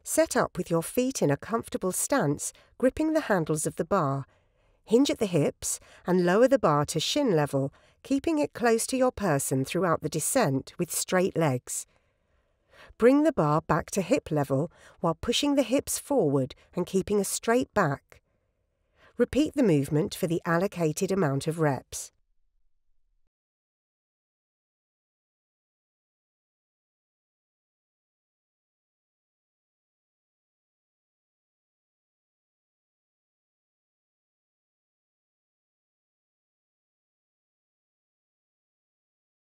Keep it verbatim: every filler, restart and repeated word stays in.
Set up with your feet in a comfortable stance, gripping the handles of the bar. Hinge at the hips and lower the bar to shin level, keeping it close to your person throughout the descent with straight legs. Bring the bar back to hip level while pushing the hips forward and keeping a straight back. Repeat the movement for the allocated amount of reps.